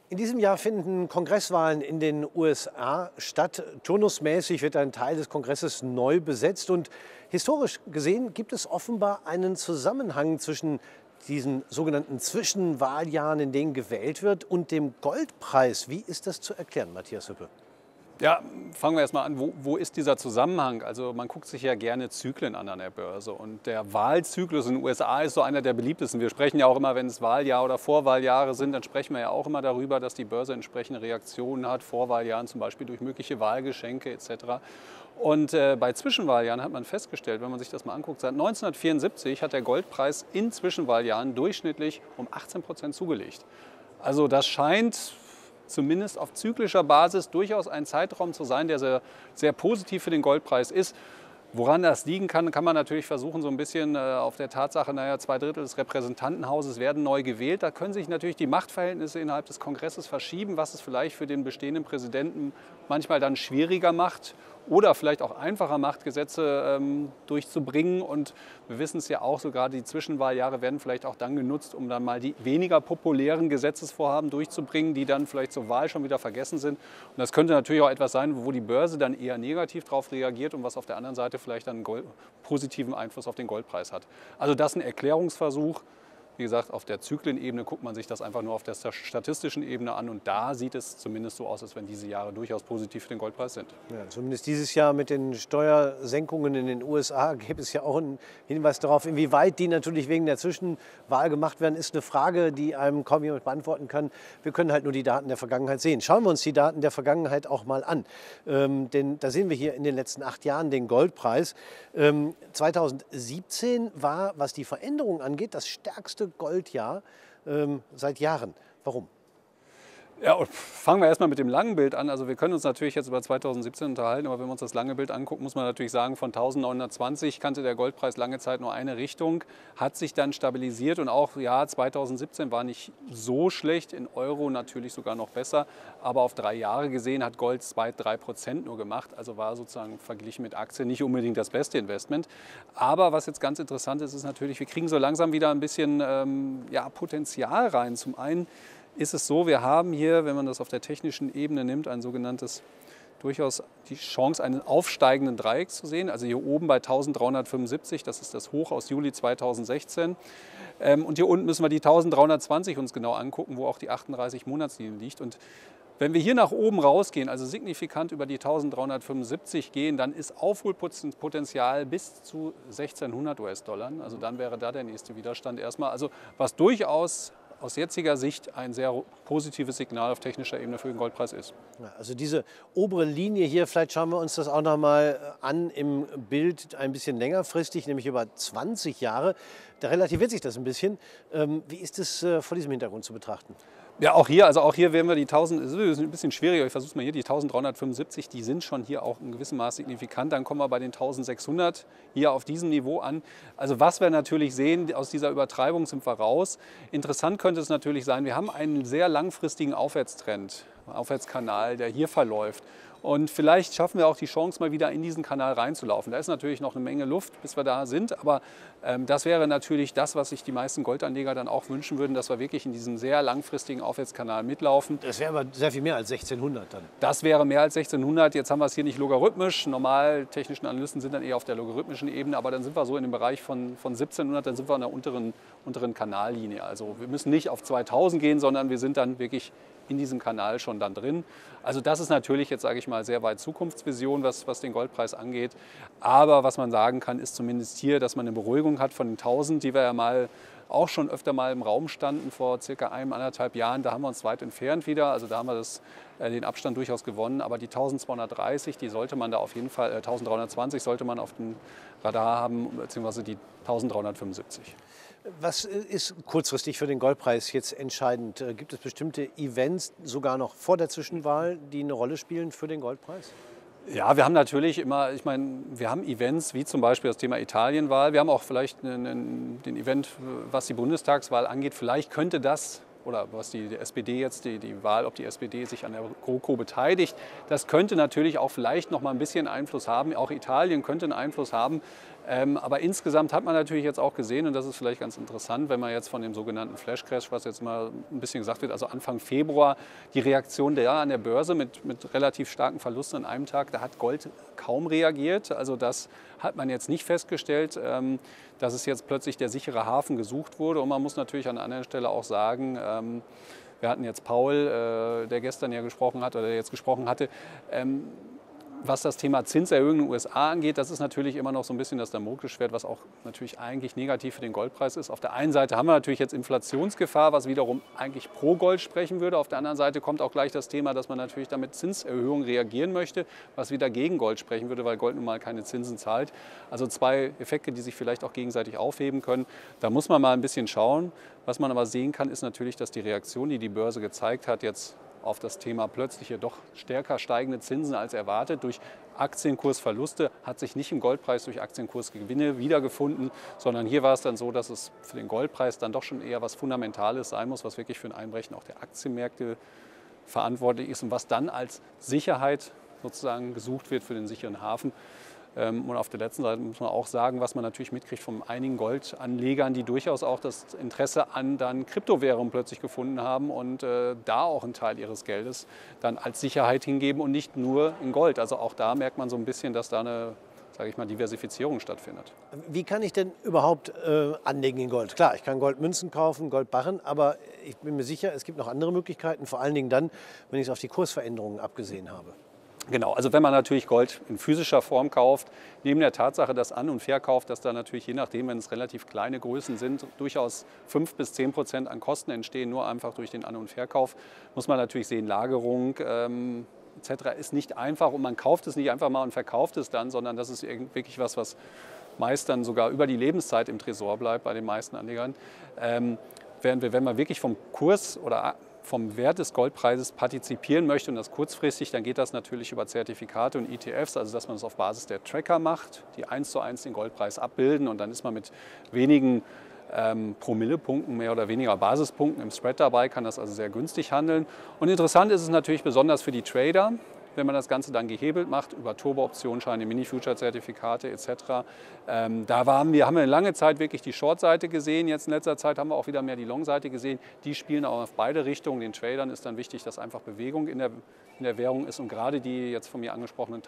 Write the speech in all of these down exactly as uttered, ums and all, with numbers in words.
In diesem Jahr finden Kongresswahlen in den U S A statt. Turnusmäßig wird ein Teil des Kongresses neu besetzt. Und historisch gesehen gibt es offenbar einen Zusammenhang zwischen diesen sogenannten Zwischenwahljahren, in denen gewählt wird, und dem Goldpreis. Wie ist das zu erklären, Matthias Hüppe? Ja, fangen wir erstmal an. Wo, wo ist dieser Zusammenhang? Also man guckt sich ja gerne Zyklen an an der Börse. Und der Wahlzyklus in den U S A ist so einer der beliebtesten. Wir sprechen ja auch immer, wenn es Wahljahr oder Vorwahljahre sind, dann sprechen wir ja auch immer darüber, dass die Börse entsprechende Reaktionen hat. Vorwahljahren zum Beispiel durch mögliche Wahlgeschenke et cetera. Und äh, bei Zwischenwahljahren hat man festgestellt, wenn man sich das mal anguckt, seit neunzehnhundertvierundsiebzig hat der Goldpreis in Zwischenwahljahren durchschnittlich um achtzehn Prozent zugelegt. Also das scheint zumindest auf zyklischer Basis durchaus ein Zeitraum zu sein, der sehr, sehr positiv für den Goldpreis ist. Woran das liegen kann, kann man natürlich versuchen, so ein bisschen äh, auf der Tatsache, naja, zwei Drittel des Repräsentantenhauses werden neu gewählt. Da können sich natürlich die Machtverhältnisse innerhalb des Kongresses verschieben, was es vielleicht für den bestehenden Präsidenten manchmal dann schwieriger macht oder vielleicht auch einfacher macht, Gesetze ähm, durchzubringen. Und wir wissen es ja auch, so gerade die Zwischenwahljahre werden vielleicht auch dann genutzt, um dann mal die weniger populären Gesetzesvorhaben durchzubringen, die dann vielleicht zur Wahl schon wieder vergessen sind. Und das könnte natürlich auch etwas sein, wo die Börse dann eher negativ darauf reagiert und was auf der anderen Seite vielleicht einen Gold, positiven Einfluss auf den Goldpreis hat. Also das ist ein Erklärungsversuch. Wie gesagt, auf der Zyklenebene guckt man sich das einfach nur auf der statistischen Ebene an. Und da sieht es zumindest so aus, als wenn diese Jahre durchaus positiv für den Goldpreis sind. Ja, zumindest dieses Jahr mit den Steuersenkungen in den U S A gibt es ja auch einen Hinweis darauf, inwieweit die natürlich wegen der Zwischenwahl gemacht werden, ist eine Frage, die einem kaum jemand beantworten kann. Wir können halt nur die Daten der Vergangenheit sehen. Schauen wir uns die Daten der Vergangenheit auch mal an. Ähm, denn da sehen wir hier in den letzten acht Jahren den Goldpreis. Ähm, zweitausendsiebzehn war, was die Veränderung angeht, das stärkste Goldjahr ähm, seit Jahren. Warum? Ja, und fangen wir erstmal mit dem langen Bild an. Also wir können uns natürlich jetzt über zweitausendsiebzehn unterhalten, aber wenn wir uns das lange Bild angucken, muss man natürlich sagen, von eintausendneunhundertzwanzig kannte der Goldpreis lange Zeit nur eine Richtung, hat sich dann stabilisiert und auch ja, zweitausendsiebzehn war nicht so schlecht, in Euro natürlich sogar noch besser, aber auf drei Jahre gesehen hat Gold zwei, drei Prozent nur gemacht, also war sozusagen verglichen mit Aktien nicht unbedingt das beste Investment. Aber was jetzt ganz interessant ist, ist natürlich, wir kriegen so langsam wieder ein bisschen ähm, ja, Potenzial rein. Zum einen ist es so, wir haben hier, wenn man das auf der technischen Ebene nimmt, ein sogenanntes, durchaus die Chance, einen aufsteigenden Dreieck zu sehen. Also hier oben bei eintausenddreihundertfünfundsiebzig, das ist das Hoch aus Juli zweitausendsechzehn. Und hier unten müssen wir die eintausenddreihundzwanzig uns genau angucken, wo auch die achtunddreißig Monatslinie liegt. Und wenn wir hier nach oben rausgehen, also signifikant über die eintausenddreihundertfünfundsiebzig gehen, dann ist Aufholpotenzial bis zu sechzehnhundert US-Dollar. Also dann wäre da der nächste Widerstand erstmal. Also was durchaus aus jetziger Sicht ein sehr positives Signal auf technischer Ebene für den Goldpreis ist. Ja, also diese obere Linie hier, vielleicht schauen wir uns das auch noch mal an im Bild ein bisschen längerfristig, nämlich über zwanzig Jahre. Da relativiert sich das ein bisschen. Ähm, wie ist es äh, vor diesem Hintergrund zu betrachten? Ja, auch hier, also auch hier werden wir die tausend, das ist ein bisschen schwieriger, ich versuche es mal hier, die eintausenddreihundertfünfundsiebzig, die sind schon hier auch in gewissem Maß signifikant. Dann kommen wir bei den eintausendsechshundert hier auf diesem Niveau an. Also was wir natürlich sehen, aus dieser Übertreibung sind wir raus. Interessant könnte es natürlich sein, wir haben einen sehr langfristigen Aufwärtstrend, Aufwärtskanal, der hier verläuft. Und vielleicht schaffen wir auch die Chance, mal wieder in diesen Kanal reinzulaufen. Da ist natürlich noch eine Menge Luft, bis wir da sind. Aber ähm, das wäre natürlich das, was sich die meisten Goldanleger dann auch wünschen würden, dass wir wirklich in diesem sehr langfristigen Aufwärtskanal mitlaufen. Das wäre aber sehr viel mehr als sechzehnhundert dann. Das wäre mehr als sechzehnhundert. Jetzt haben wir es hier nicht logarithmisch. Normal technischen Analysten sind dann eher auf der logarithmischen Ebene. Aber dann sind wir so in dem Bereich von, von siebzehnhundert, dann sind wir an der unteren, unteren Kanallinie. Also wir müssen nicht auf zweitausend gehen, sondern wir sind dann wirklich in diesem Kanal schon dann drin. Also das ist natürlich jetzt, sage ich mal, sehr weit Zukunftsvision, was, was den Goldpreis angeht. Aber was man sagen kann, ist zumindest hier, dass man eine Beruhigung hat von den tausend, die wir ja mal auch schon öfter mal im Raum standen vor circa einem, anderthalb Jahren. Da haben wir uns weit entfernt wieder, also da haben wir das, äh, den Abstand durchaus gewonnen. Aber die eintausendzweihundertdreißig, die sollte man da auf jeden Fall, äh, eintausenddreihundertzwanzig sollte man auf dem Radar haben, beziehungsweise die eintausenddreihundertfünfundsiebzig. Was ist kurzfristig für den Goldpreis jetzt entscheidend? Gibt es bestimmte Events, sogar noch vor der Zwischenwahl, die eine Rolle spielen für den Goldpreis? Ja, wir haben natürlich immer, ich meine, wir haben Events wie zum Beispiel das Thema Italienwahl. Wir haben auch vielleicht einen, den Event, was die Bundestagswahl angeht. Vielleicht könnte das, oder was die, die S P D jetzt, die, die Wahl, ob die S P D sich an der GroKo beteiligt, das könnte natürlich auch vielleicht noch mal ein bisschen Einfluss haben. Auch Italien könnte einen Einfluss haben. Ähm, aber insgesamt hat man natürlich jetzt auch gesehen, und das ist vielleicht ganz interessant, wenn man jetzt von dem sogenannten Flash Crash, was jetzt mal ein bisschen gesagt wird, also Anfang Februar, die Reaktion der an der Börse mit, mit relativ starken Verlusten an einem Tag, da hat Gold kaum reagiert. Also das hat man jetzt nicht festgestellt, ähm, dass es jetzt plötzlich der sichere Hafen gesucht wurde. Und man muss natürlich an einer anderen Stelle auch sagen, ähm, wir hatten jetzt Paul, äh, der gestern ja gesprochen hat oder der jetzt gesprochen hatte, ähm, was das Thema Zinserhöhung in den U S A angeht, das ist natürlich immer noch so ein bisschen das Damoklesschwert, was auch natürlich eigentlich negativ für den Goldpreis ist. Auf der einen Seite haben wir natürlich jetzt Inflationsgefahr, was wiederum eigentlich pro Gold sprechen würde. Auf der anderen Seite kommt auch gleich das Thema, dass man natürlich damit Zinserhöhungen reagieren möchte, was wieder gegen Gold sprechen würde, weil Gold nun mal keine Zinsen zahlt. Also zwei Effekte, die sich vielleicht auch gegenseitig aufheben können. Da muss man mal ein bisschen schauen. Was man aber sehen kann, ist natürlich, dass die Reaktion, die die Börse gezeigt hat, jetzt auf das Thema plötzliche doch stärker steigende Zinsen als erwartet durch Aktienkursverluste, hat sich nicht im Goldpreis durch Aktienkursgewinne wiedergefunden, sondern hier war es dann so, dass es für den Goldpreis dann doch schon eher was Fundamentales sein muss, was wirklich für ein Einbrechen auch der Aktienmärkte verantwortlich ist und was dann als Sicherheit sozusagen gesucht wird für den sicheren Hafen. Und auf der letzten Seite muss man auch sagen, was man natürlich mitkriegt von einigen Goldanlegern, die durchaus auch das Interesse an dann Kryptowährungen plötzlich gefunden haben und äh, da auch einen Teil ihres Geldes dann als Sicherheit hingeben und nicht nur in Gold. Also auch da merkt man so ein bisschen, dass da eine, sage ich mal, Diversifizierung stattfindet. Wie kann ich denn überhaupt äh, anlegen in Gold? Klar, ich kann Goldmünzen kaufen, Goldbarren, aber ich bin mir sicher, es gibt noch andere Möglichkeiten, vor allen Dingen dann, wenn ich es auf die Kursveränderungen abgesehen habe. Genau, also wenn man natürlich Gold in physischer Form kauft, neben der Tatsache, dass An- und Verkauf, dass da natürlich je nachdem, wenn es relativ kleine Größen sind, durchaus fünf bis zehn Prozent an Kosten entstehen, nur einfach durch den An- und Verkauf, muss man natürlich sehen, Lagerung ähm, et cetera ist nicht einfach und man kauft es nicht einfach mal und verkauft es dann, sondern das ist wirklich was, was meist dann sogar über die Lebenszeit im Tresor bleibt bei den meisten Anlegern. Ähm, während wir, wenn man wirklich vom Kurs oder vom Wert des Goldpreises partizipieren möchte und das kurzfristig, dann geht das natürlich über Zertifikate und E T Fs, also dass man das auf Basis der Tracker macht, die eins zu eins den Goldpreis abbilden und dann ist man mit wenigen ähm, Promillepunkten, mehr oder weniger Basispunkten im Spread dabei, kann das also sehr günstig handeln. Und interessant ist es natürlich besonders für die Trader, wenn man das Ganze dann gehebelt macht über Turbo-Optionsscheine, Mini-Future-Zertifikate et cetera. Ähm, da waren wir, haben wir eine lange Zeit wirklich die Short-Seite gesehen. Jetzt in letzter Zeit haben wir auch wieder mehr die Long-Seite gesehen. Die spielen auch auf beide Richtungen. Den Tradern ist dann wichtig, dass einfach Bewegung in der, in der Währung ist. Und gerade die jetzt von mir angesprochenen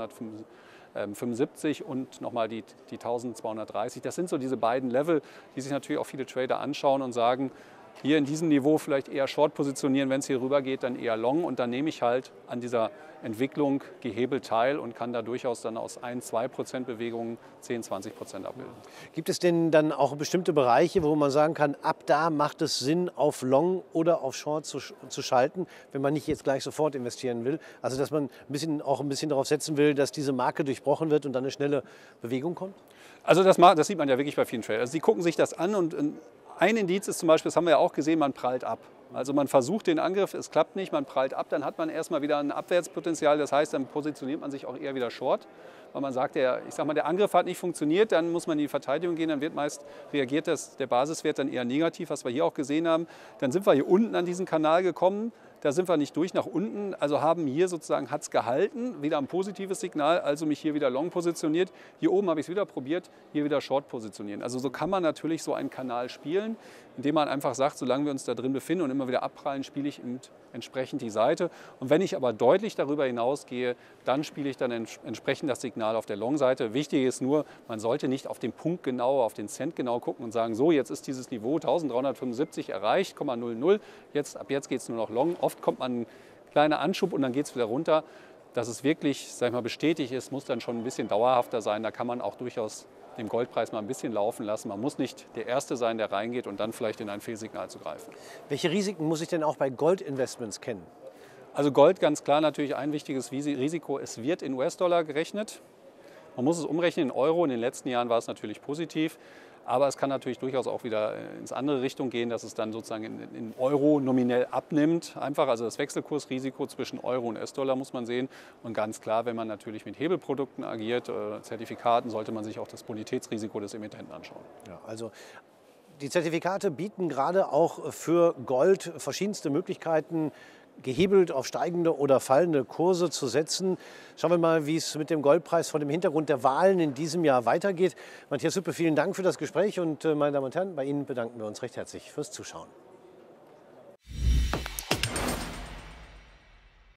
eintausenddreihundertfünfundsiebzig und nochmal die, die eintausendzweihundertdreißig, das sind so diese beiden Level, die sich natürlich auch viele Trader anschauen und sagen, hier in diesem Niveau vielleicht eher Short positionieren, wenn es hier rüber geht, dann eher Long. Und dann nehme ich halt an dieser Entwicklung gehebelt teil und kann da durchaus dann aus ein bis zwei Prozent Bewegungen zehn, zwanzig Prozent abbilden. Gibt es denn dann auch bestimmte Bereiche, wo man sagen kann, ab da macht es Sinn, auf Long oder auf Short zu, zu schalten, wenn man nicht jetzt gleich sofort investieren will? Also dass man ein bisschen, auch ein bisschen darauf setzen will, dass diese Marke durchbrochen wird und dann eine schnelle Bewegung kommt? Also das, das sieht man ja wirklich bei vielen Tradern. Also die gucken sich das an und ein Indiz ist zum Beispiel, das haben wir ja auch gesehen, man prallt ab. Also man versucht den Angriff, es klappt nicht, man prallt ab, dann hat man erstmal wieder ein Abwärtspotenzial. Das heißt, dann positioniert man sich auch eher wieder short, weil man sagt, der, ich sag mal, der Angriff hat nicht funktioniert, dann muss man in die Verteidigung gehen, dann wird meist reagiert das, der Basiswert dann eher negativ, was wir hier auch gesehen haben. Dann sind wir hier unten an diesen Kanal gekommen. Da sind wir nicht durch nach unten, also haben hier sozusagen, hat es gehalten, wieder ein positives Signal, also mich hier wieder long positioniert. Hier oben habe ich es wieder probiert, hier wieder short positionieren. Also so kann man natürlich so einen Kanal spielen, indem man einfach sagt, solange wir uns da drin befinden und immer wieder abprallen, spiele ich entsprechend die Seite. Und wenn ich aber deutlich darüber hinausgehe, dann spiele ich dann entsprechend das Signal auf der Long-Seite. Wichtig ist nur, man sollte nicht auf den Punkt genau, auf den Cent genau gucken und sagen, so jetzt ist dieses Niveau eintausenddreihundertfünfundsiebzig erreicht, Komma null null, jetzt, ab jetzt geht es nur noch Long. Oft kommt man ein kleiner Anschub und dann geht es wieder runter. Dass es wirklich, sag ich mal, bestätigt ist, muss dann schon ein bisschen dauerhafter sein. Da kann man auch durchaus den Goldpreis mal ein bisschen laufen lassen. Man muss nicht der Erste sein, der reingeht und dann vielleicht in ein Fehlsignal zu greifen. Welche Risiken muss ich denn auch bei Goldinvestments kennen? Also Gold, ganz klar natürlich ein wichtiges Risiko. Es wird in U S-Dollar gerechnet. Man muss es umrechnen in Euro. In den letzten Jahren war es natürlich positiv. Aber es kann natürlich durchaus auch wieder ins andere Richtung gehen, dass es dann sozusagen in, in Euro nominell abnimmt. Einfach, also das Wechselkursrisiko zwischen Euro und U S-Dollar muss man sehen. Und ganz klar, wenn man natürlich mit Hebelprodukten agiert, äh, Zertifikaten, sollte man sich auch das Bonitätsrisiko des Emittenten anschauen. Ja, also die Zertifikate bieten gerade auch für Gold verschiedenste Möglichkeiten, gehebelt auf steigende oder fallende Kurse zu setzen. Schauen wir mal, wie es mit dem Goldpreis vor dem Hintergrund der Wahlen in diesem Jahr weitergeht. Matthias Hüppe, vielen Dank für das Gespräch und meine Damen und Herren, bei Ihnen bedanken wir uns recht herzlich fürs Zuschauen.